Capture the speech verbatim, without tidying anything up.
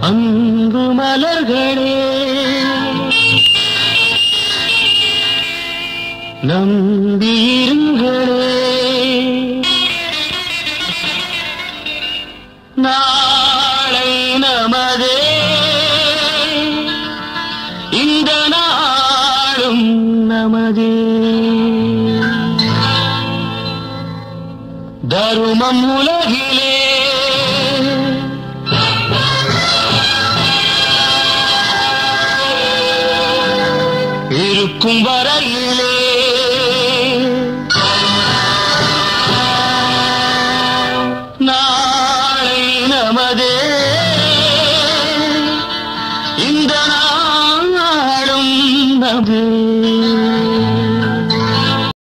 அன்பு மலர்களே நம்பியிருங்களே, நாளை நமதே, இந்த நாளும் நமதே. தருமம் உலகிலே இருக்கும் வரையிலே நாளை நமதே, இந்த நாளும் நமதே.